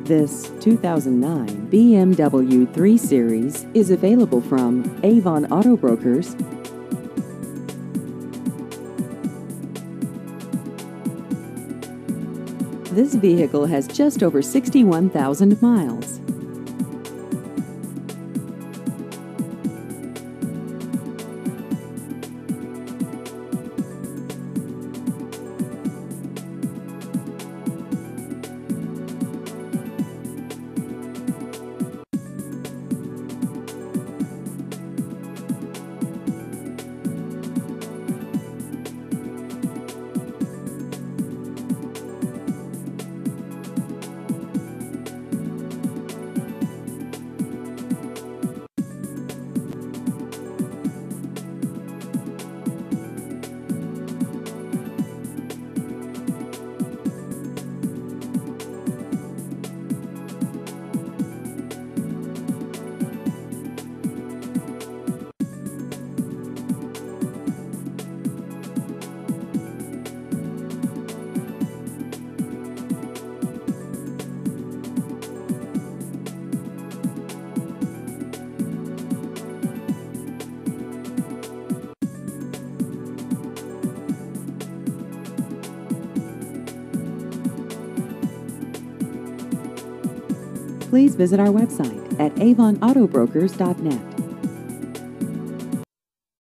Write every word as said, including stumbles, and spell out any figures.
This two thousand nine B M W three Series is available from Avon Auto Brokers. This vehicle has just over sixty-one thousand miles. Please visit our website at avon auto brokers dot net.